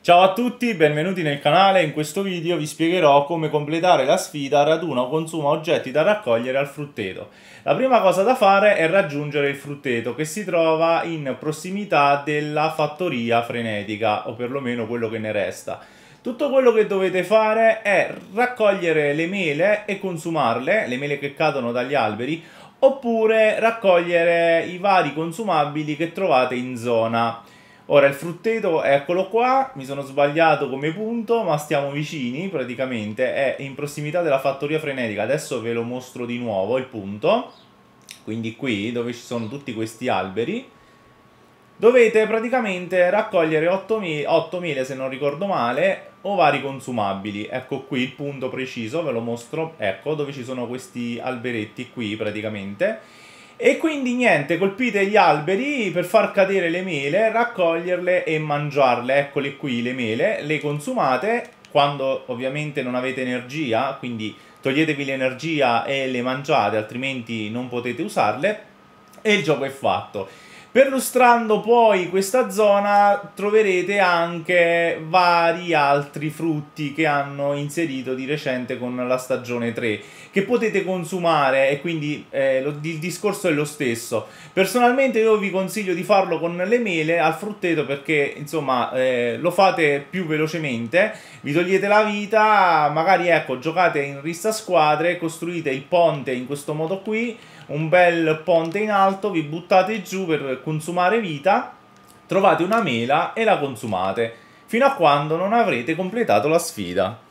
Ciao a tutti, benvenuti nel canale. In questo video vi spiegherò come completare la sfida raduna o consuma oggetti da raccogliere al frutteto. La prima cosa da fare è raggiungere il frutteto che si trova in prossimità della fattoria frenetica, o perlomeno quello che ne resta. Tutto quello che dovete fare è raccogliere le mele e consumarle, le mele che cadono dagli alberi, oppure raccogliere i vari consumabili che trovate in zona. Ora il frutteto, eccolo qua, mi sono sbagliato come punto, ma stiamo vicini praticamente, è in prossimità della fattoria frenetica. Adesso ve lo mostro di nuovo il punto, quindi qui dove ci sono tutti questi alberi. Dovete praticamente raccogliere 8 mele, se non ricordo male, o vari consumabili. Ecco qui il punto preciso, ve lo mostro, ecco dove ci sono questi alberetti qui praticamente. E quindi niente, colpite gli alberi per far cadere le mele, raccoglierle e mangiarle. Eccole qui le mele, le consumate quando ovviamente non avete energia, quindi toglietevi l'energia e le mangiate, altrimenti non potete usarle e il gioco è fatto. Perlustrando poi questa zona troverete anche vari altri frutti che hanno inserito di recente con la stagione 3 che potete consumare, e quindi il discorso è lo stesso. Personalmente io vi consiglio di farlo con le mele al frutteto perché insomma lo fate più velocemente, vi togliete la vita, magari ecco giocate in rissa squadre, costruite il ponte in questo modo qui, un bel ponte in alto, vi buttate giù per consumare vita, trovate una mela e la consumate, fino a quando non avrete completato la sfida.